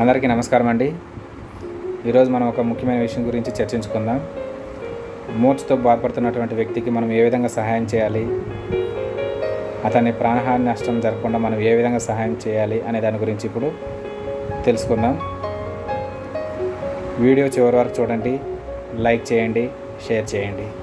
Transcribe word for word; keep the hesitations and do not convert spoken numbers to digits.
అందరికీ నమస్కారం అండి. ఈరోజు మనం ఒక ముఖ్యమైన విషయం గురించి చర్చించుకుందాం. మూర్ఛతో బాధపడుతున్నటువంటి వ్యక్తికి మనం ఏ విధంగా సహాయం చేయాలి, అతని ప్రాణహాని నష్టం జరగకుండా మనం ఏ విధంగా సహాయం చేయాలి అనే దాని గురించి ఇప్పుడు తెలుసుకుందాం. వీడియో చివరి వరకు చూడండి, లైక్ చేయండి, షేర్ చేయండి.